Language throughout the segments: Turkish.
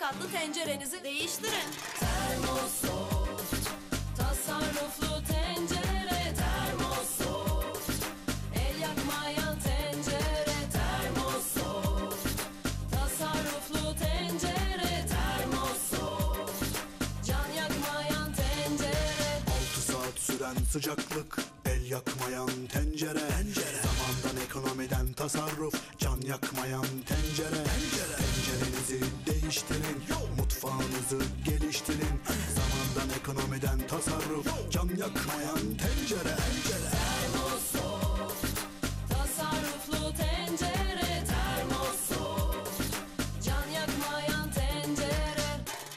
tatlı tencerenizi değiştirin. Termosoft, tasarruflu tencere. Termosoft, el yakmayan tencere. Termosoft, tasarruflu tencere. Termosoft, can yakmayan tencere. 6 saat süren sıcaklık, el yakmayan tencere. Zamandan ekonomiden tasarruf, can yakmayan tencere. Tencerenizi değiştirin, mutfağınızı geliştirin. Zamandan ekonomiden tasarruf, can yakmayan tencere. Termosoft, tasarruflu tencere. Termosoft, can yakmayan tencere.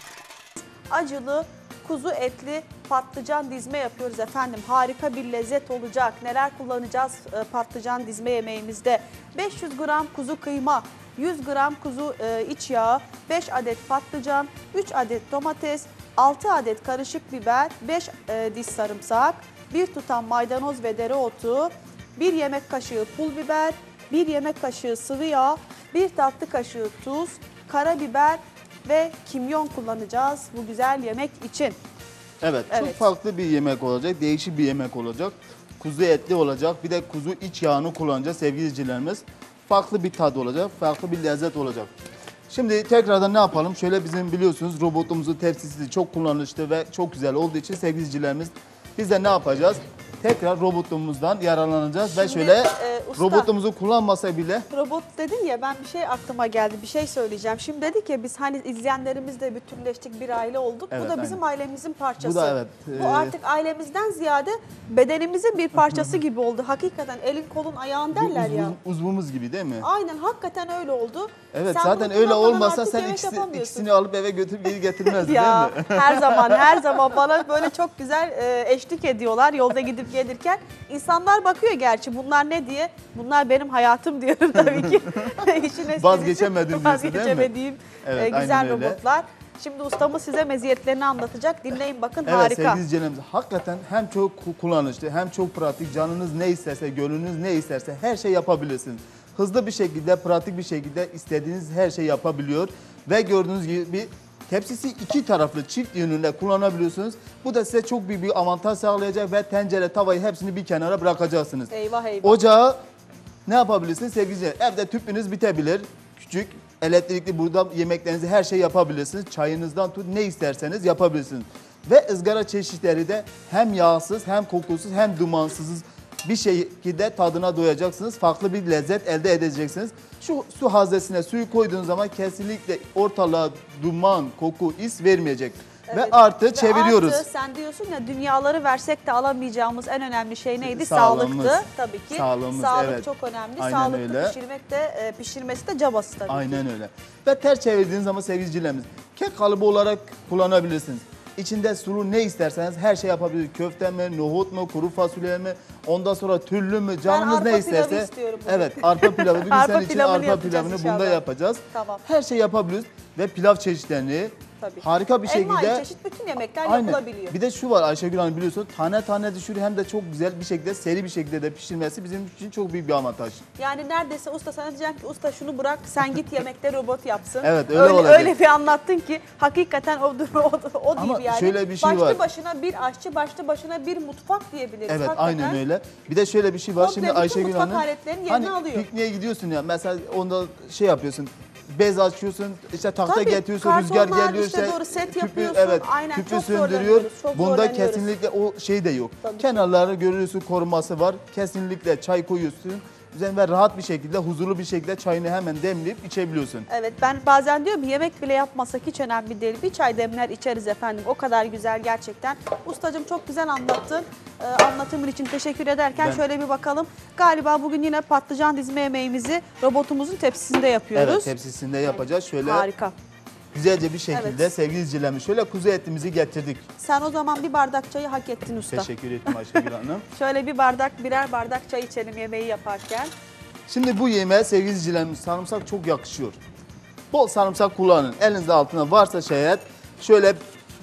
Acılı kuzu etli patlıcan dizme yapıyoruz efendim. Harika bir lezzet olacak. Neler kullanacağız patlıcan dizme yemeğimizde? 500 gram kuzu kıyma, 100 gram kuzu iç yağı, 5 adet patlıcan, 3 adet domates, 6 adet karışık biber, 5 diş sarımsak, 1 tutam maydanoz ve dereotu, 1 yemek kaşığı pul biber, 1 yemek kaşığı sıvı yağ, 1 tatlı kaşığı tuz, karabiber ve kimyon kullanacağız bu güzel yemek için. Evet, çok Evet. farklı bir yemek olacak, değişik bir yemek olacak. Kuzu etli olacak, bir de kuzu iç yağını kullanacağız sevgili izleyicilerimiz. Farklı bir tat olacak, farklı bir lezzet olacak. Şimdi tekrardan ne yapalım? Şöyle bizim biliyorsunuz robotumuzun tepsisi çok kullanışlı ve çok güzel olduğu için sevgili izleyicilerimiz biz de ne yapacağız? Tekrar robotumuzdan yararlanacağız ve Şimdi, şöyle usta, robotumuzu kullanmasa bile robot dedin ya, ben bir şey aklıma geldi, bir şey söyleyeceğim. Şimdi dedik ya biz hani izleyenlerimizle bütünleştik, bir aile olduk. Evet, Bu da bizim ailemizin parçası. Bu da evet, Bu artık ailemizden ziyade bedenimizin bir parçası gibi oldu. Hakikaten elin kolun ayağın derler ya. uzvumuz gibi değil mi? Aynen, hakikaten öyle oldu. Evet, Sen zaten bunu öyle kullanmadan olmasa artık sen yemek yapamıyorsun. ikisini alıp eve götürüp geri getirmezdin Ya değil mi? her zaman bana böyle çok güzel eşlik ediyorlar yolda gidip gelirken. İnsanlar bakıyor gerçi bunlar ne diye. Bunlar benim hayatım diyorum tabii ki. İşin esprisi, Vazgeçemedin diyorsun, değil mi? vazgeçemediğim Evet, güzel aynen öyle. robotlar. Şimdi ustamız size meziyetlerini anlatacak. Dinleyin bakın, Evet harika. sevgili izleyicilerimiz, hakikaten hem çok kullanışlı hem çok pratik, canınız ne isterse, gönlünüz ne isterse her şey yapabilirsiniz. Hızlı bir şekilde, pratik bir şekilde istediğiniz her şeyi yapabiliyor ve gördüğünüz gibi tepsisi iki taraflı çift yönünde kullanabiliyorsunuz. Bu da size çok büyük bir avantaj sağlayacak ve tencere, tavayı hepsini bir kenara bırakacaksınız. Eyvah eyvah. Ocağı ne yapabilirsiniz sevgili izleyiciler? Evde tüpünüz bitebilir. Küçük, elektrikli, burada yemeklerinizi her şey yapabilirsiniz. Çayınızdan tut ne isterseniz yapabilirsiniz. Ve ızgara çeşitleri de hem yağsız hem kokusuz hem dumansız bir şekilde tadına doyacaksınız. Farklı bir lezzet elde edeceksiniz. Şu su haznesine suyu koyduğunuz zaman kesinlikle ortalığa duman, koku, is vermeyecek. Ve Evet. artı çeviriyoruz. Artı sen diyorsun ya, dünyaları versek de alamayacağımız en önemli şey neydi? Sağlığımız. Sağlıktı tabii ki. Sağlığımız, Sağlık evet. çok önemli. Aynen Sağlıklı öyle. pişirmesi de cabası tabii ki. Aynen öyle. Ve ters çevirdiğiniz zaman sevgili izleyicilerimiz, kek kalıbı olarak kullanabilirsiniz. İçinde sulu ne isterseniz her şey yapabilirsiniz. Köfte mi, nohut mu, kuru fasulye mi, ondan sonra türlü mü, canınız arpa ne isterse. pilavı istiyorum bugün. Evet, arpa pilavı. Bugün Arpa senin için pilavını arpa yapacağız pilavını bunda inşallah. yapacağız. Tamam. Her şey yapabiliriz ve pilav çeşitlerini Tabii. harika bir Envai şekilde... çeşit bütün yemekler Aynen. yapılabiliyor. Bir de şu var Ayşegül Hanım, biliyorsunuz tane tane düşürüyor hem de çok güzel bir şekilde, seri bir şekilde de pişirmesi bizim için çok büyük bir avantaj. Yani neredeyse usta sana diyeceğim ki usta şunu bırak, sen git yemekte robot yapsın. Evet, öyle olacak. Öyle bir anlattın ki hakikaten o Ama değil yani. şöyle bir şey başlı var. başına bir aşçı, başlı başına bir mutfak diyebiliriz. Evet, Hakikaten. aynen öyle. Bir de şöyle bir şey var. Komple Şimdi bütün Ayşegül mutfak Hanım, aletlerinin yerini alıyor. pikniğe gidiyorsun ya, mesela onda şey yapıyorsun, bez açıyorsun, işte tahta Tabii, getiriyorsun, rüzgar kartonlar geliyor, işte işte doğru, set tüpü, yapıyorsun. evet, Aynen, tüpü çok söndürüyor. zorlanıyoruz, çok Bunda zorlanıyoruz. kesinlikle o şey de yok. Tabii ki. Kenarları görüyorsun, koruması var. Kesinlikle çay koyuyorsun. Üzerine rahat bir şekilde, huzurlu bir şekilde çayını hemen demleyip içebiliyorsun. Evet, ben bazen diyorum yemek bile yapmasak hiç önemli değil. Bir çay demler içeriz efendim. O kadar güzel gerçekten. Ustacığım çok güzel anlattın. Anlatımın için teşekkür ederken şöyle bir bakalım. Galiba bugün yine patlıcan dizme yemeğimizi robotumuzun tepsisinde yapıyoruz. Evet, tepsisinde yapacağız. Şöyle Harika. güzelce bir şekilde Evet. sevgili izleyicilerimiz, şöyle kuzu etimizi getirdik. Sen o zaman bir bardak çayı hak ettin usta. Teşekkür ettim Ayşegül Hanım. Şöyle birer bardak çay içelim yemeği yaparken. Şimdi bu yemeğe sevgili izleyicilerimiz sarımsak çok yakışıyor. Bol sarımsak kullanın. Elinizde altına varsa şayet şöyle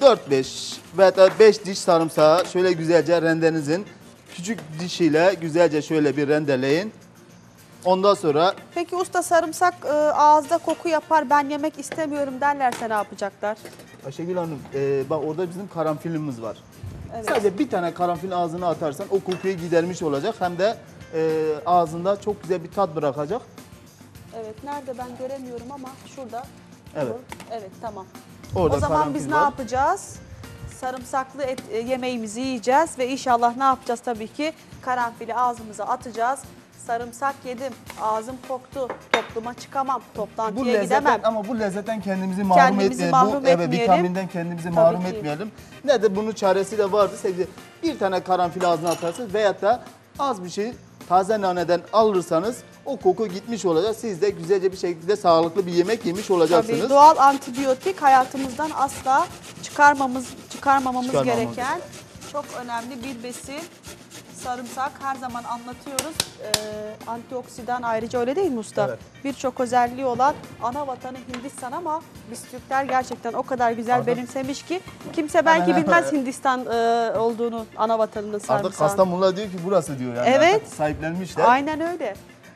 4-5 veya da 5 diş sarımsağı şöyle güzelce rendenizin küçük dişiyle güzelce şöyle bir rendeleyin. Ondan sonra Peki usta sarımsak ağızda koku yapar, ben yemek istemiyorum derlerse ne yapacaklar? Ayşegül Hanım, bak orada bizim karanfilimiz var. Evet. Sadece bir tane karanfil ağzına atarsan o kokuyu gidermiş olacak. Hem de ağzında çok güzel bir tat bırakacak. Evet, nerede ben göremiyorum ama şurada. Evet. Evet, tamam. Orada O zaman karanfil biz ne var. yapacağız? Sarımsaklı et yemeğimizi yiyeceğiz ve inşallah ne yapacağız tabii ki? Karanfili ağzımıza atacağız. Sarımsak yedim, ağzım koktu, topluma çıkamam, Bu toplantıya lezzetten gidemem. ama bu lezzetten kendimizi mahrum Kendimizi etmeyelim. mahrum Bu evet, etmeyelim. vitaminden kendimizi Tabii mahrum ki. etmeyelim. Ne de bunun çaresi de vardı sevgili. Bir tane karanfil ağzına atarsınız veyahut da az bir şey taze naneden alırsanız o koku gitmiş olacak. Siz de güzelce bir şekilde sağlıklı bir yemek yemiş olacaksınız. Tabii doğal antibiyotik hayatımızdan asla çıkarmamamız Çıkarmamamız. gereken çok önemli bir besin. Sarımsak her zaman anlatıyoruz. Antioksidan ayrıca, öyle değil mi usta? Evet. Birçok özelliği olan ana vatanı Hindistan ama biz Türkler gerçekten o kadar güzel Artık- benimsemiş ki kimse belki bilmez Hindistan olduğunu, ana vatanının Artık sarımsağın. Kastamonular diyor ki burası diyor yani. Evet. Artık sahiplenmişler. Aynen öyle.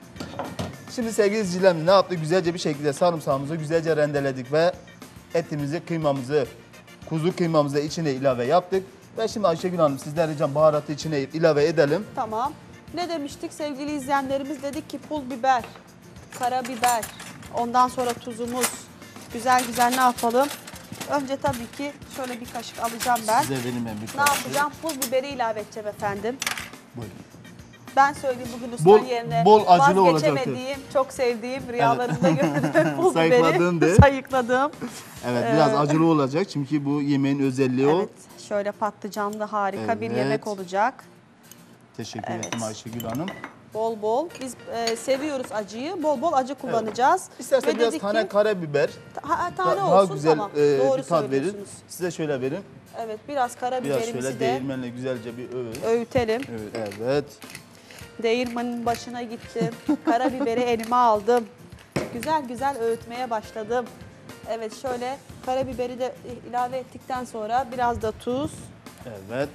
Şimdi sevgili izleyicilerimiz ne yaptık? Güzelce bir şekilde sarımsağımızı güzelce rendeledik ve etimizi, kıymamızı, kuzu kıymamızı içine ilave yaptık. Ve şimdi Ayşegül Hanım sizden ricam baharatı içine ilave edelim. Tamam. Ne demiştik sevgili izleyenlerimiz? Dedik ki pul biber, karabiber, ondan sonra tuzumuz. Güzel güzel ne yapalım? Önce tabii ki şöyle bir kaşık alacağım ben. Size vereyim ben bir Ne kaşık. yapacağım? Pul biberi ilave edeceğim efendim. Buyurun. Ben söyleyeyim bugün ustan Bol- yerine bol acılı vazgeçemediğim, çok sevdiğim, rüyalarımda gördüğüm pul Sayıkladığın biberi de. sayıkladım. Evet biraz acılı olacak çünkü bu yemeğin özelliği o. Evet, şöyle patlıcanlı harika bir Evet. yemek olacak. Teşekkür Evet. ederim Ayşegül Hanım. Bol bol. Biz seviyoruz acıyı. Bol bol acı kullanacağız. İstersen Ve biraz dedik tane ki, karabiber tane daha olsun, güzel tamam. Doğru bir tat verir. söylüyorsunuz. Size şöyle vereyim. Evet, biraz Biraz karabiberimizi şöyle de değirmenle güzelce bir öğün. öğütelim. Evet. Değirmenin başına gittim. Karabiberi elime aldım. Güzel güzel öğütmeye başladım. Evet, şöyle karabiberi de ilave ettikten sonra biraz da tuz. Evet.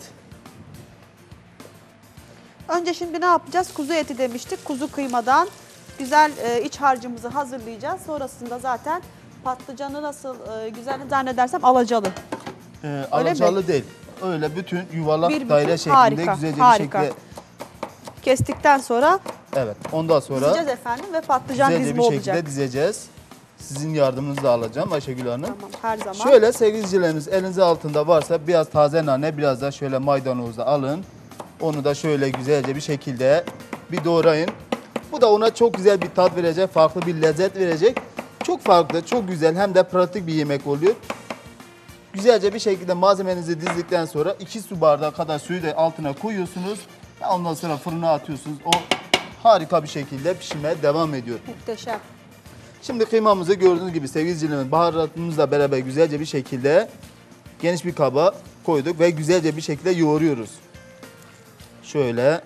Önce şimdi ne yapacağız? Kuzu eti demiştik. Kuzu kıymadan güzel iç harcımızı hazırlayacağız. Sonrasında zaten patlıcanı nasıl güzel zannedersem alacalı. Alacalı değil. Öyle bütün yuvarlak Bir bütün, daire şeklinde harika, güzelce harika. bir şekilde. Kestikten sonra Evet. Ondan sonra dizeceğiz efendim ve patlıcan güzelce dizimi bir şekilde olacak. dizeceğiz. Sizin yardımınızı da alacağım Ayşegül Hanım. Tamam, her zaman. Şöyle sevgili izleyicilerimiz elinize altında varsa biraz taze nane, biraz da şöyle maydanoz da alın. Onu da şöyle güzelce bir şekilde bir doğrayın. Bu da ona çok güzel bir tat verecek, farklı bir lezzet verecek. Çok farklı, çok güzel hem de pratik bir yemek oluyor. Güzelce bir şekilde malzemenizi dizdikten sonra 2 su bardağı kadar suyu da altına koyuyorsunuz. Ve ondan sonra fırına atıyorsunuz. O harika bir şekilde pişmeye devam ediyor. Muhteşem. Şimdi kıymamızı gördüğünüz gibi sevgili izleyicilerimiz baharatımızla beraber güzelce bir şekilde geniş bir kaba koyduk ve güzelce bir şekilde yoğuruyoruz. Şöyle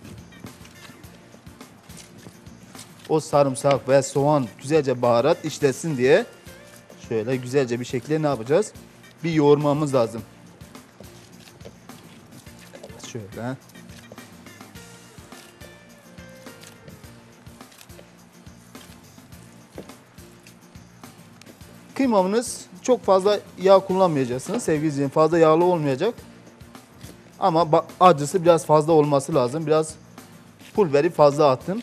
o sarımsak ve soğan güzelce baharat işlesin diye şöyle güzelce bir şekilde ne yapacağız? Bir yoğurmamız lazım. Şöyle. Kıymamız çok fazla yağ kullanmayacaksınız sevgili izleyicilerim. Fazla yağlı olmayacak. Ama acısı biraz fazla olması lazım. Biraz pulveri fazla attım.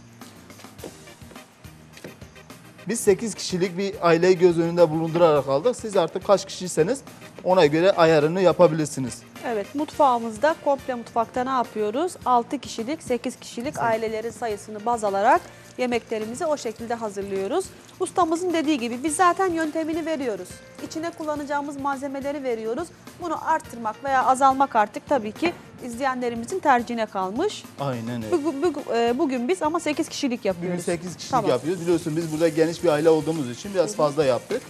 Biz 8 kişilik bir aileyi göz önünde bulundurarak aldık. Siz artık kaç kişiyseniz ona göre ayarını yapabilirsiniz. Evet, mutfağımızda komple mutfakta ne yapıyoruz? 6 kişilik, 8 kişilik ailelerin sayısını baz alarak yemeklerimizi o şekilde hazırlıyoruz. Ustamızın dediği gibi biz zaten yöntemini veriyoruz. İçine kullanacağımız malzemeleri veriyoruz. Bunu arttırmak veya azalmak artık tabii ki izleyenlerimizin tercihine kalmış. Aynen öyle. Bugün biz ama 8 kişilik Bugün yapıyoruz. 8 kişilik Tamam. yapıyoruz. Biliyorsun biz burada geniş bir aile olduğumuz için biraz fazla yaptık.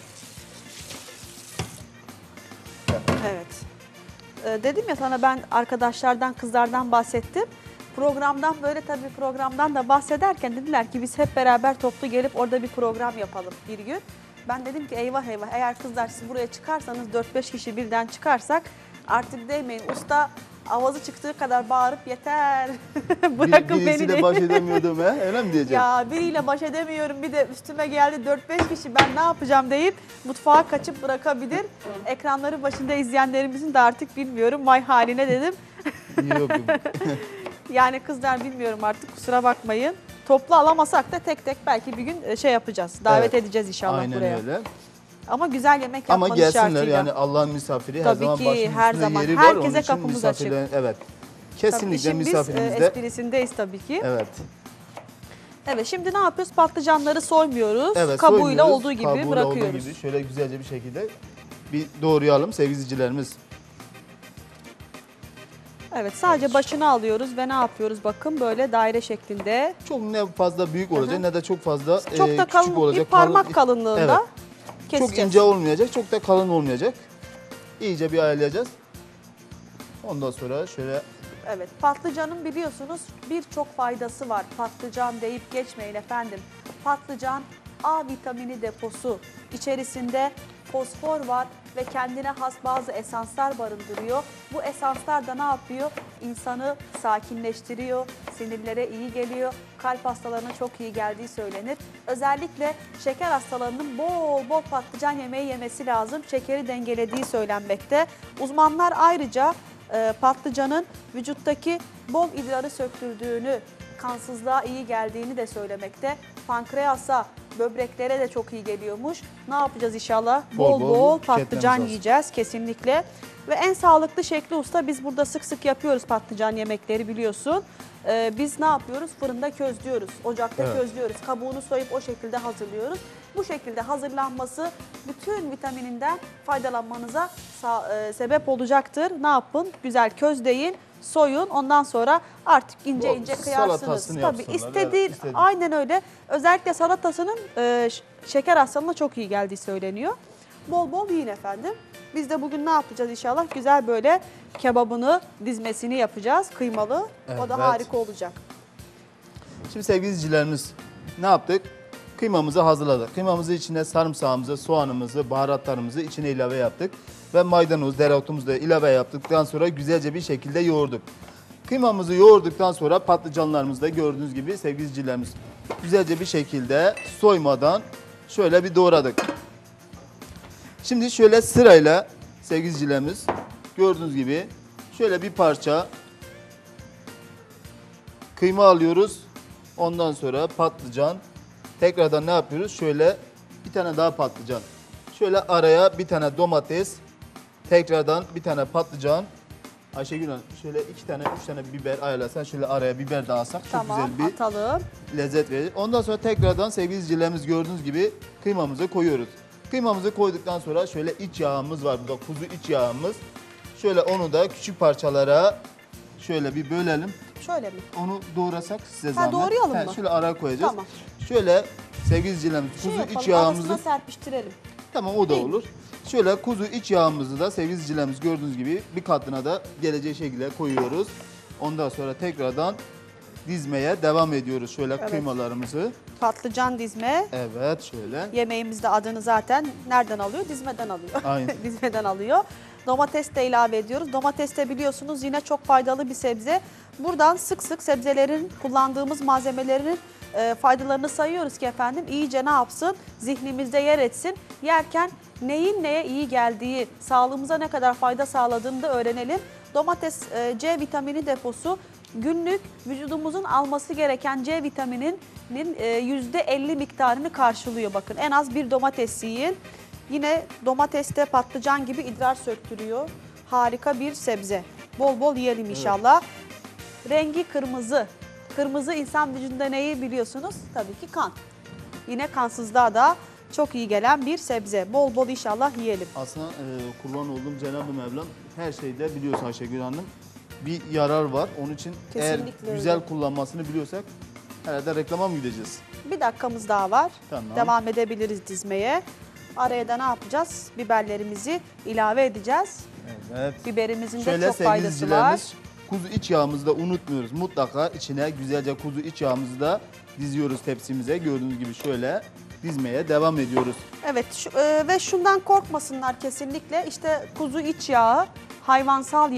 Evet. Dedim ya sana, ben arkadaşlardan, kızlardan bahsettim. Programdan programdan da bahsederken dediler ki biz hep beraber toplu gelip orada bir program yapalım bir gün. Ben dedim ki eyvah eyvah, eğer kızlar siz buraya çıkarsanız 4-5 kişi birden çıkarsak artık demeyin usta Avazı çıktığı kadar bağırıp yeter bırakın beni Birisiyle diye. baş edemiyordum he. Öyle mi diyeceğim? Ya biriyle baş edemiyorum bir de üstüme geldi 4-5 kişi ben ne yapacağım deyip mutfağa kaçıp bırakabilir. Ekranları başında izleyenlerimizin de artık bilmiyorum vay haline dedim. Yok. Yani kızlar bilmiyorum artık kusura bakmayın. Toplu alamasak da tek tek belki bir gün şey yapacağız. Davet Evet. edeceğiz inşallah Aynen buraya. öyle. Ama güzel yemek Ama yapmanız gelsinler şartıyla. yani Allah'ın misafiri her Tabii zaman ki, başımın her üstünde zaman. yeri var. Herkese Onun için kapımız misafirlerin- Evet. Tabii Kesinlikle işin biz misafirimizde. esprisindeyiz tabii ki. Evet. Evet şimdi ne yapıyoruz? Patlıcanları soymuyoruz. Evet, Kabuğuyla soymuyoruz. olduğu gibi Kabuğuyla bırakıyoruz. olduğu gibi şöyle güzelce bir şekilde bir doğrayalım sevgili izleyicilerimiz. Evet sadece başını alıyoruz ve ne yapıyoruz? Bakın böyle daire şeklinde. Çok ne fazla büyük olacak Hı hı. ne de çok fazla Çok da küçük kalın olacak. bir parmak Kalın- kalınlığında Evet. keseceğiz. Çok ince olmayacak, çok da kalın olmayacak. İyice bir ayarlayacağız. Ondan sonra şöyle Evet patlıcanın biliyorsunuz birçok faydası var. Patlıcan deyip geçmeyin efendim. Patlıcan A vitamini deposu. İçerisinde fosfor var ve kendine has bazı esanslar barındırıyor. Bu esanslar da ne yapıyor? İnsanı sakinleştiriyor, sinirlere iyi geliyor, kalp hastalarına çok iyi geldiği söylenir. Özellikle şeker hastalarının bol bol patlıcan yemeği yemesi lazım. Şekeri dengelediği söylenmekte. Uzmanlar ayrıca patlıcanın vücuttaki bol idrarı söktürdüğünü, kansızlığa iyi geldiğini de söylemekte. Pankreasa, böbreklere de çok iyi geliyormuş. Ne yapacağız inşallah? Bol Bol bol bol tüketmemiz patlıcan lazım. yiyeceğiz kesinlikle. Ve en sağlıklı şekli usta biz burada sık sık yapıyoruz patlıcan yemekleri biliyorsun. Biz ne yapıyoruz? Fırında közlüyoruz, ocakta Evet. közlüyoruz. Kabuğunu soyup o şekilde hazırlıyoruz. Bu şekilde hazırlanması bütün vitamininden faydalanmanıza sebep olacaktır. Ne yapın? Güzel közleyin, soyun. Ondan sonra artık ince O ince kıyarsınız. salatasını Tabii yapsınlar, istediği evet, istediği. aynen öyle. Özellikle salatasının şeker hastalığına çok iyi geldiği söyleniyor. Bol bol yiyin efendim. Biz de bugün ne yapacağız inşallah? Güzel böyle kebabını, dizmesini yapacağız. Kıymalı. O da Evet. harika olacak. Şimdi sevgili izleyicilerimiz ne yaptık? Kıymamızı hazırladık. Kıymamızı içine sarımsağımızı, soğanımızı, baharatlarımızı içine ilave yaptık. Ve maydanoz, dereotumuzu da ilave yaptıktan sonra güzelce bir şekilde yoğurduk. Kıymamızı yoğurduktan sonra patlıcanlarımızı da gördüğünüz gibi sevgili izleyicilerimiz güzelce bir şekilde soymadan şöyle bir doğradık. Şimdi şöyle sırayla sevgili izleyicilerimiz gördüğünüz gibi şöyle bir parça kıyma alıyoruz. Ondan sonra patlıcan. Tekrardan ne yapıyoruz? Şöyle bir tane daha patlıcan. Şöyle araya bir tane domates. Tekrardan bir tane patlıcan. Ayşegül Hanım şöyle 2 tane 3 tane biber ayarlasan şöyle araya biber daha alsak çok Tamam güzel bir atalım. lezzet verir. Ondan sonra tekrardan sevgili izleyicilerimiz gördüğünüz gibi kıymamızı koyuyoruz. Kıymamızı koyduktan sonra şöyle iç yağımız var burada kuzu iç yağımız. Şöyle onu da küçük parçalara şöyle bir bölelim. Şöyle mi? Onu doğrasak size zahmet. doğrayalım mı? Şöyle araya koyacağız. Tamam. Şöyle sevgili izleyicilerimiz Şey kuzu yapalım, iç yağımızı arasına serpiştirelim. tamam o da Değil. olur. Şöyle kuzu iç yağımızı da sevgili izleyicilerimiz gördüğünüz gibi bir katına da geleceği şekilde koyuyoruz. Ondan sonra tekrardan dizmeye devam ediyoruz şöyle Evet. kıymalarımızı. Patlıcan dizme. Evet şöyle. Yemeğimizde adını zaten nereden alıyor? Dizmeden alıyor. Aynen. Dizmeden alıyor. Domates de ilave ediyoruz. Domates de biliyorsunuz yine çok faydalı bir sebze. Buradan sık sık sebzelerin, kullandığımız malzemelerin faydalarını sayıyoruz ki efendim iyice ne yapsın? Zihnimizde yer etsin. Yerken neyin neye iyi geldiği, sağlığımıza ne kadar fayda sağladığını da öğrenelim. Domates C vitamini deposu günlük vücudumuzun alması gereken C vitamininin %50 miktarını karşılıyor. Bakın en az bir domates yiyin. Yine domateste patlıcan gibi idrar söktürüyor. Harika bir sebze. Bol bol yiyelim inşallah. Rengi kırmızı. Kırmızı insan vücudunda neyi biliyorsunuz? Tabii ki kan. Yine kansızlığa da çok iyi gelen bir sebze. Bol bol inşallah yiyelim. Aslında kurban olduğum Cenab-ı Mevlam her şeyde biliyorsun Ayşegül Hanım. Bir yarar var. Onun için Kesinlikle eğer öyle. güzel kullanmasını biliyorsak herhalde reklama mı gideceğiz? Bir dakikamız daha var. Tamam. Devam edebiliriz dizmeye. Araya da ne yapacağız? Biberlerimizi ilave edeceğiz. Evet. Biberimizin de Şöyle çok sevgili faydası var. izleyicilerimiz kuzu iç yağımızı da unutmuyoruz. Mutlaka içine güzelce kuzu iç yağımızı da diziyoruz tepsimize. Gördüğünüz gibi şöyle dizmeye devam ediyoruz. Evet ve şundan korkmasınlar kesinlikle. İşte kuzu iç yağı, hayvansal yağ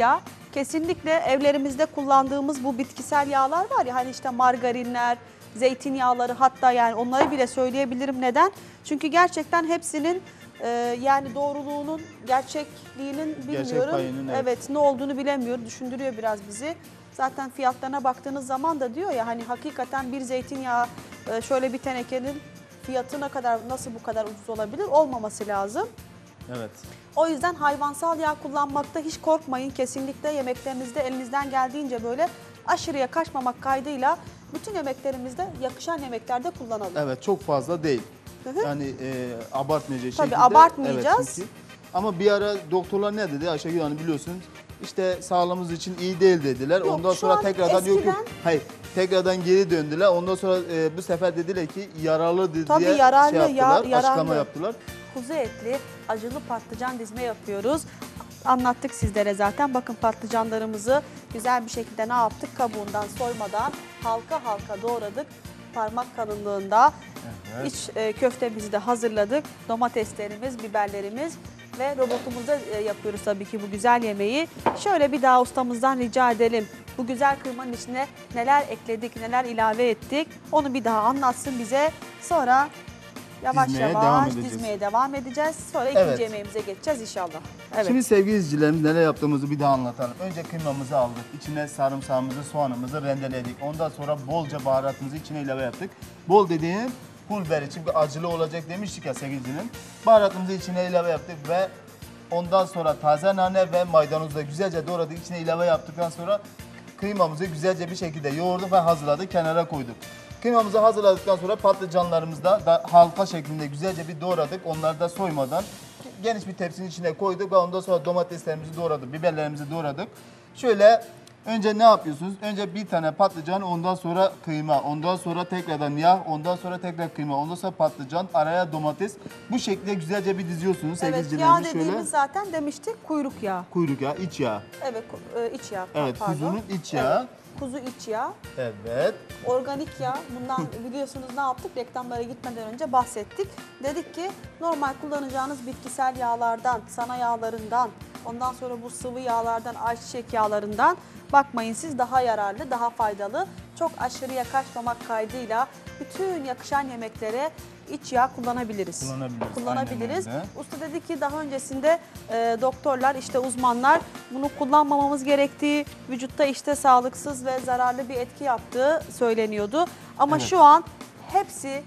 kesinlikle evlerimizde kullandığımız bu bitkisel yağlar var ya, hani işte margarinler, zeytinyağları, hatta yani onları bile söyleyebilirim. Neden? Çünkü gerçekten hepsinin yani doğruluğunun, gerçekliğinin bilmiyorum. payının, evet. Ne olduğunu bilemiyor. Düşündürüyor biraz bizi. Zaten fiyatlarına baktığınız zaman da diyor ya, hani hakikaten bir zeytinyağı şöyle bir tenekenin fiyatı ne kadar, nasıl bu kadar ucuz olabilir? Olmaması lazım. Evet. O yüzden hayvansal yağ kullanmakta hiç korkmayın. Kesinlikle yemeklerinizde elinizden geldiğince böyle aşırıya kaçmamak kaydıyla bütün yemeklerimizde, yakışan yemeklerde kullanalım. Evet, çok fazla değil. Hı. Yani abartmayacak Tabii, şekilde. abartmayacağız. Evet, çünkü. Ama bir ara doktorlar ne dedi Ayşegül Hanım, biliyorsunuz işte sağlığımız için iyi değil dediler. Yok, Ondan şu sonra an tekrardan eskiden- hayır, tekrardan geri döndüler. Ondan sonra bu sefer dediler ki yararlı Tabii, diye yararlı, şey yaptılar, yararlı. açıklama yaptılar. Kuzu etli acılı patlıcan dizme yapıyoruz. Anlattık sizlere zaten. Bakın, patlıcanlarımızı güzel bir şekilde ne yaptık? Kabuğundan soymadan halka halka doğradık. Parmak kalınlığında. Evet. İç köftemizi de hazırladık. Domateslerimiz, biberlerimiz ve robotumuzda yapıyoruz tabii ki bu güzel yemeği. Şöyle bir daha ustamızdan rica edelim. Bu güzel kıymanın içine neler ekledik, neler ilave ettik, onu bir daha anlatsın bize. Sonra yavaş Dizmeye yavaş devam edeceğiz. dizmeye devam edeceğiz. Sonra ikinci Evet. yemeğimize geçeceğiz inşallah. Evet. Şimdi sevgili izleyicilerimiz, neler yaptığımızı bir daha anlatalım. Önce kıymamızı aldık. İçine sarımsağımızı, soğanımızı rendeledik. Ondan sonra bolca baharatımızı içine ilave yaptık. Bol dediğim pul biberi, çünkü acılı olacak demiştik ya sevgili izleyicilerim. Baharatımızı içine ilave yaptık ve ondan sonra taze nane ve maydanozla da güzelce doğradık. İçine ilave yaptıktan sonra kıymamızı güzelce bir şekilde yoğurduk ve hazırladık, kenara koyduk. Kıymamızı hazırladıktan sonra patlıcanlarımızı da halka şeklinde güzelce bir doğradık. Onları da soymadan geniş bir tepsinin içine koyduk ve ondan sonra domateslerimizi doğradık, biberlerimizi doğradık. Şöyle önce ne yapıyorsunuz? Önce bir tane patlıcan, ondan sonra kıyma, ondan sonra tekrardan yağ, ondan sonra tekrar kıyma, ondan sonra patlıcan, araya domates. Bu şekilde güzelce bir diziyorsunuz sevgili Evet, yağ izleyicilerimiz. dediğimiz Şöyle zaten demiştik kuyruk yağı. kuyruk yağı, iç yağı. Evet, iç yağı. Evet, pardon. kuzunun iç yağı. Evet, kuzu iç yağı. Evet. Organik yağ. Bundan biliyorsunuz ne yaptık? Reklamlara gitmeden önce bahsettik. Dedik ki normal kullanacağınız bitkisel yağlardan, sana yağlarından, ondan sonra bu sıvı yağlardan, ayçiçek yağlarından bakmayın, siz daha yararlı, daha faydalı. Çok aşırıya kaçmamak kaydıyla bütün yakışan yemeklere iç yağ kullanabiliriz. Kullanabiliriz. Aynen öyle. Usta dedi ki daha öncesinde doktorlar, işte uzmanlar bunu kullanmamamız gerektiği, vücutta işte sağlıksız ve zararlı bir etki yaptığı söyleniyordu. Ama Evet. şu an hepsi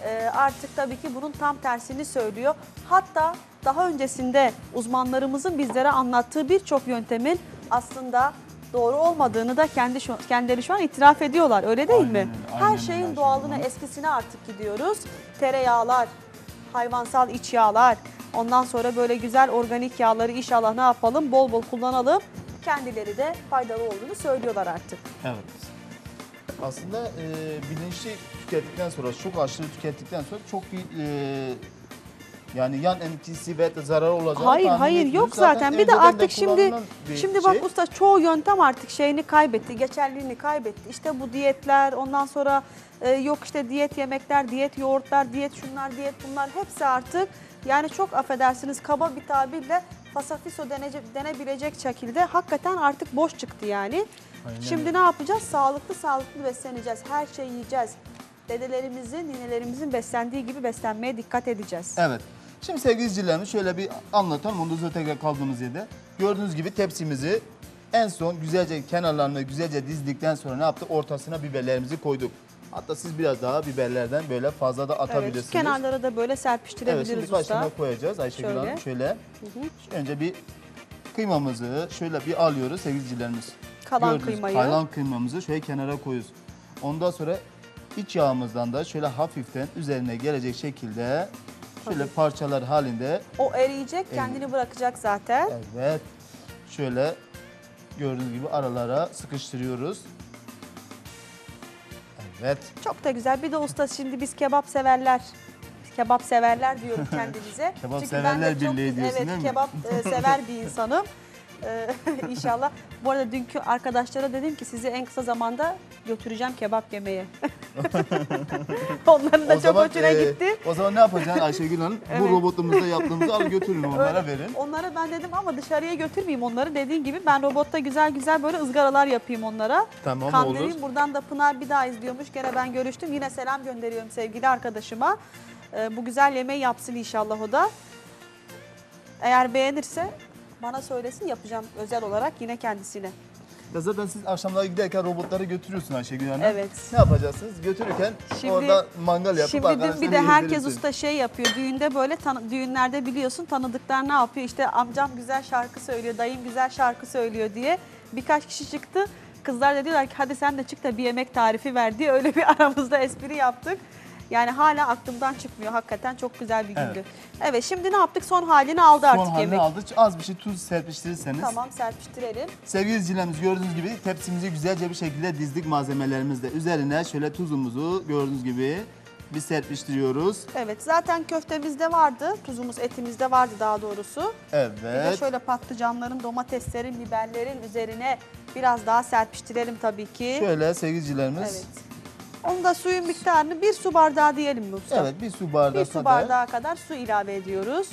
artık tabii ki bunun tam tersini söylüyor. Hatta daha öncesinde uzmanlarımızın bizlere anlattığı birçok yöntemin aslında doğru olmadığını da kendileri şu an itiraf ediyorlar. Öyle değil Aynen mi? öyle, aynen Her öyle şeyin Ayşegül doğalına, Hanım. eskisine artık gidiyoruz. Tereyağlar, hayvansal iç yağlar, ondan sonra böyle güzel organik yağları inşallah ne yapalım? Bol bol kullanalım. Kendileri de faydalı olduğunu söylüyorlar artık. Evet. Aslında bilinçli tükettikten sonra, çok aşırı tükettikten sonra çok bir yani yan etkisi ve zarar olacağını Hayır tahmin hayır, ediyoruz. yok zaten. Bir de önceden artık şimdi kullanılan bir şimdi şey. bak usta, çoğu yöntem artık şeyini kaybetti, geçerliliğini kaybetti. İşte bu diyetler, ondan sonra yok işte diyet yemekler, diyet yoğurtlar, diyet şunlar, diyet bunlar, hepsi artık yani çok affedersiniz kaba bir tabirle fasafiso denebilecek şekilde hakikaten artık boş çıktı yani. Aynen Şimdi öyle. ne yapacağız? Sağlıklı besleneceğiz. Her şeyi yiyeceğiz. Dedelerimizin, ninelerimizin beslendiği gibi beslenmeye dikkat edeceğiz. Evet. Şimdi sevgili izleyicilerimiz şöyle bir anlatalım. Ondan sonra tekrar kaldığımız yerde. Gördüğünüz gibi tepsimizi en son güzelce kenarlarını güzelce dizdikten sonra ne yaptık? Ortasına biberlerimizi koyduk. Hatta siz biraz daha biberlerden böyle fazla da atabilirsiniz. Evet, kenarlara da böyle Evet, serpiştirebiliriz şimdi usta. başına koyacağız Ayşegül Şöyle. Hanım. Şöyle. Önce bir kıymamızı şöyle bir alıyoruz sevgili izleyicilerimiz. Kalan Gördünüz, kıymayı. Kalan kıymamızı şöyle kenara koyuyoruz. Ondan sonra iç yağımızdan da şöyle hafiften üzerine gelecek şekilde şöyle parçalar halinde, O eriyecek, kendini bırakacak zaten. evet, şöyle gördüğünüz gibi aralara sıkıştırıyoruz. Evet. Çok da güzel. Bir de usta, şimdi biz kebap severler diyorum kendimize. Kebap Çünkü severler ben de çok, birliği diyorsun, evet, değil mi? kebap sever bir insanım. İnşallah. Bu arada dünkü arkadaşlara dedim ki sizi en kısa zamanda götüreceğim kebap yemeye. Onların da çok hoşuna gitti. O zaman ne yapacaksın Ayşegül Hanım? Bu robotumuzda yaptığımızı al götürün onlara verin. Onlara ben dedim ama dışarıya götürmeyeyim onları. Dediğin gibi ben robotta güzel güzel böyle ızgaralar yapayım onlara. Tamam, kandırayım. olur. Buradan da Pınar bir daha izliyormuş. Gene ben görüştüm. Yine selam gönderiyorum sevgili arkadaşıma. Bu güzel yemeği yapsın inşallah o da. Eğer beğenirse bana söylesin, yapacağım özel olarak yine kendisine. Ya zaten siz akşamları giderken robotları götürüyorsun Ayşegül Hanım. Evet. Ne yapacaksınız? Götürürken orada mangal yapıp Şimdi arkadaşlar bir de herkes yedirirsin. usta şey yapıyor. Düğünde böyle düğünlerde biliyorsun tanıdıklar ne yapıyor? İşte amcam güzel şarkı söylüyor, dayım güzel şarkı söylüyor diye birkaç kişi çıktı. Kızlar da diyorlar ki hadi sen de çık da bir yemek tarifi ver diye öyle bir aramızda espri yaptık. Yani hala aklımdan çıkmıyor. Hakikaten çok güzel bir gündü. Evet, şimdi ne yaptık? Son halini aldı artık Son halini yemek. aldı. Az bir şey tuz serpiştirirseniz. Tamam, serpiştirelim. Sevgili izleyicilerimiz gördüğünüz gibi tepsimizi güzelce bir şekilde dizdik malzemelerimizle. Üzerine şöyle tuzumuzu gördüğünüz gibi bir serpiştiriyoruz. Evet, zaten köftemizde vardı. Tuzumuz, etimizde vardı daha doğrusu. Evet. Bir de şöyle patlıcanların, domateslerin, biberlerin üzerine biraz daha serpiştirelim tabii ki. Şöyle sevgili izleyicilerimiz. Evet. Onu da suyun miktarını 1 su bardağı diyelim mi usta? Evet, bir su bardağı 1 su kadar. bardağı kadar su ilave ediyoruz.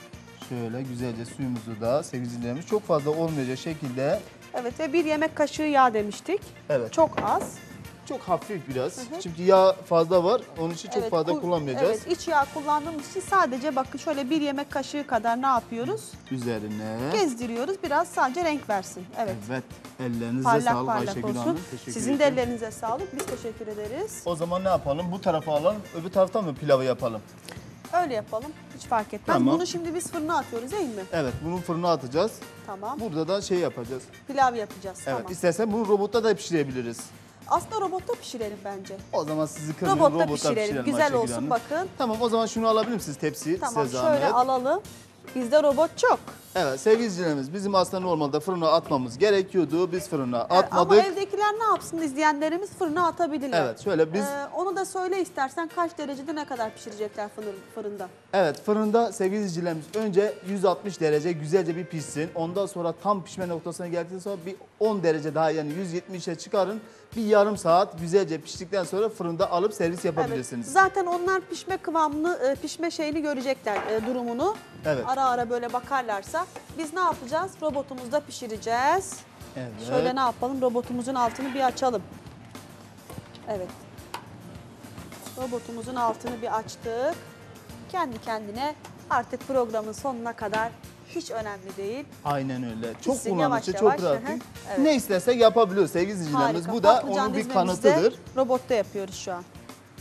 Şöyle güzelce suyumuzu da sevgili izleyicilerimiz çok fazla olmayacak şekilde. Evet ve 1 yemek kaşığı yağ demiştik. Evet. Çok az. Çok hafif biraz. Çünkü yağ fazla var. Onun için çok Evet, fazla kullanmayacağız. Evet, iç yağ kullandığımız için sadece bakın şöyle 1 yemek kaşığı kadar ne yapıyoruz? Üzerine. Gezdiriyoruz. Biraz sadece renk versin. Evet. Evet. Ellerinize Parlak sağlık parlak Ayşegül olsun. Hanım. Teşekkür Sizin de ederim. ellerinize sağlık. Biz teşekkür ederiz. O zaman ne yapalım? Bu tarafa alalım. Öbür taraftan mı pilavı yapalım? Öyle yapalım. Hiç fark etmez. Tamam. Bunu şimdi biz fırına atıyoruz değil mi? Evet. Bunu fırına atacağız. Tamam. Burada da şey yapacağız. Pilav yapacağız. Evet. Tamam. İstersen bunu robotta da pişirebiliriz. Aslında robotta pişirelim bence. O zaman sizi kırmayalım. Robotta pişirelim. Güzel Ayşegül olsun Hanım. bakın. Tamam, o zaman şunu alabilir misiniz tepsiyi? Tamam, Size zahmet. şöyle alalım. Bizde robot çok. Evet sevgili izleyicilerimiz, bizim aslında normalde fırına atmamız gerekiyordu. Biz fırına Ama atmadık. evdekiler ne yapsın, izleyenlerimiz fırına atabilirler. Evet, şöyle biz Onu da söyle istersen, kaç derecede ne kadar pişirecekler fırında? evet fırında sevgili izleyicilerimiz önce 160 derece güzelce bir pişsin. Ondan sonra tam pişme noktasına geldikten sonra bir 10 derece daha, yani 170'e çıkarın. Bir yarım saat güzelce piştikten sonra fırında alıp servis yapabilirsiniz. Evet. Zaten onlar pişme kıvamını, pişme şeyini görecekler, durumunu. Evet. Ara ara böyle bakarlarsa biz ne yapacağız? Robotumuzda pişireceğiz. Evet. Şöyle ne yapalım? Robotumuzun altını bir açalım. Evet. Robotumuzun altını bir açtık. Kendi kendine artık programın sonuna kadar hiç önemli değil. Aynen öyle. Çok Pişsin, kullanışlı, yavaş çok yavaş. pratik. Hı hı, evet. Ne istersek yapabiliyoruz sevgili izleyicilerimiz. Harika. Bu da Patlıcan onun bir dizmemizi de kanıtıdır. robotta yapıyoruz şu an.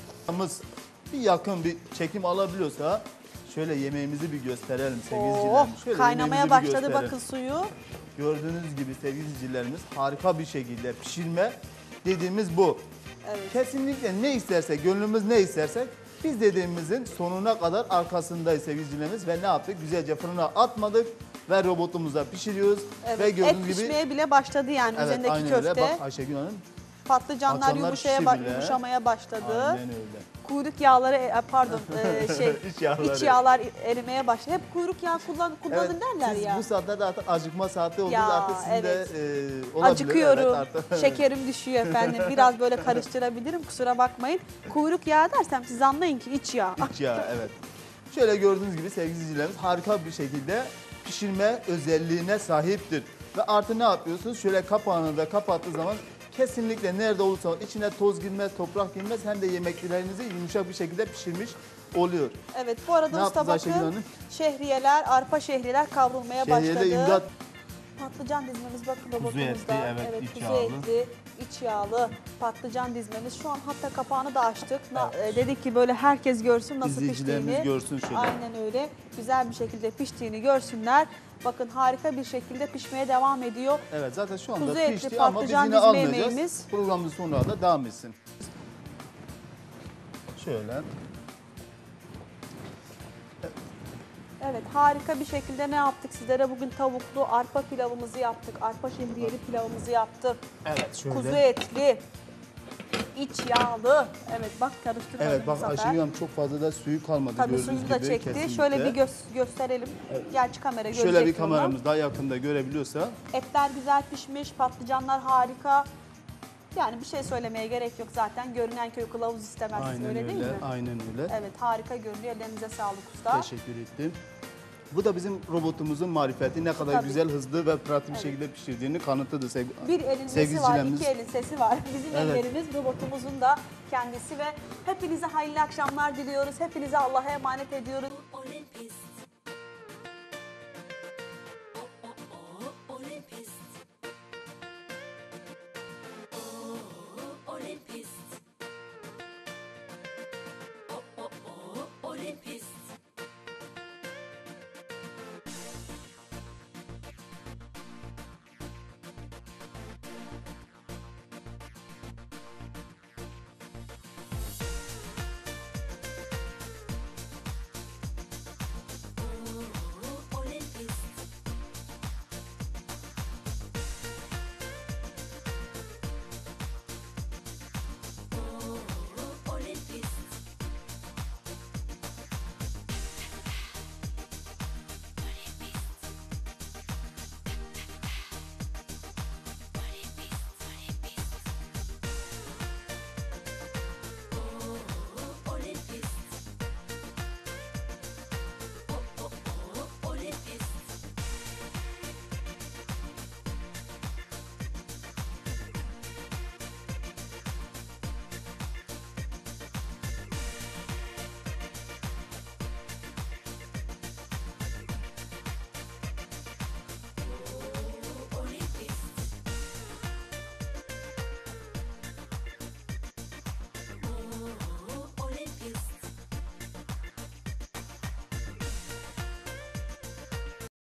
Bir yakın bir çekim alabiliyorsa şöyle yemeğimizi bir gösterelim sevgili Oo, izleyicilerimiz. Şöyle kaynamaya yemeğimizi bir başladı gösterelim. bakın suyu. Gördüğünüz gibi sevgili izleyicilerimiz harika bir şekilde pişirme dediğimiz bu. Evet. Kesinlikle ne istersek, gönlümüz ne istersek biz dediğimizin sonuna kadar arkasındayız sevgili izleyicilerimiz. Ve ne yaptık? Güzelce fırına atmadık ve robotumuzda pişiriyoruz. Evet. Ve Et gördüğünüz gibi pişmeye bile başladı yani evet, üzerindeki aynen köfte. öyle. Bak Ayşegül Hanım. Patlıcanlar Patlıcanlar pişti bile. yumuşamaya başladı. Aynen öyle. Kuyruk yağları İç yağları. iç yağlar erimeye başladı. Hep kuyruk yağı kullanın Evet, derler siz ya. bu saatlerde artık acıkma saati oldu. Ya, Artık sizin evet. de olabilir. Acıkıyorum. Evet, artık. Şekerim düşüyor efendim. Biraz böyle karıştırabilirim. Kusura bakmayın. Kuyruk yağı dersem siz anlayın ki iç yağ. İç yağı, evet. Şöyle gördüğünüz gibi sevgili izleyicilerimiz harika bir şekilde pişirme özelliğine sahiptir. Ve artı ne yapıyorsunuz? Şöyle kapağını da kapattığı zaman kesinlikle nerede olursa içine toz girmez, toprak girmez, hem de yemeklerinizi yumuşak bir şekilde pişirmiş oluyor. Evet, bu arada Ne usta yaptınız Ayşegül bakın Hanım? şehriyeler, arpa şehriyeler kavrulmaya Şehriyede başladı. imdat. Patlıcan dizmemiz bakın Kuzu robotumuzda. etli, evet, iç kuzu yağlı. etli, iç yağlı patlıcan dizmemiz. Şu an hatta kapağını da açtık. Dedik ki böyle herkes görsün nasıl İzleyicilerimiz piştiğini. görsün şöyle. Aynen öyle. Güzel bir şekilde piştiğini görsünler. Bakın harika bir şekilde pişmeye devam ediyor. Evet, zaten şu anda Kuzu etli pişti ama biz patlıcan yine dizme almayacağız. yemeğimiz. Programın sonuna da devam etsin. Şöyle. Evet, harika bir şekilde ne yaptık sizlere? Bugün tavuklu arpa pilavımızı yaptık. Arpa şehriyeli pilavımızı yaptık. Evet, şöyle. Kuzu etli, iç yağlı. Evet bak karıştırmadım Evet bak bu sefer. Ayşegül Hanım çok fazla da suyu kalmadı Tabii gördüğünüz suyunu gibi. da çekti. Kesinlikle. Şöyle bir gösterelim. Gerçi kamera görecek. Şöyle bir onu. kameramız daha yakında görebiliyorsa. Etler güzel pişmiş, patlıcanlar harika. Yani bir şey söylemeye gerek yok zaten. Görünen köy kılavuz istemez. Aynen öyle öyle. değil mi? Aynen öyle. Evet harika görünüyor. Ellerinize sağlık usta. Teşekkür ettim. Bu da bizim robotumuzun marifeti ne kadar Tabii. güzel, hızlı ve pratik bir şekilde pişirdiğini kanıtıdır Bir elin sesi var, sevgilicilerimiz. iki elin sesi var. Bizim Evet. ellerimiz robotumuzun da kendisi ve hepinize hayırlı akşamlar diliyoruz. Hepinize Allah'a emanet ediyoruz. Olympus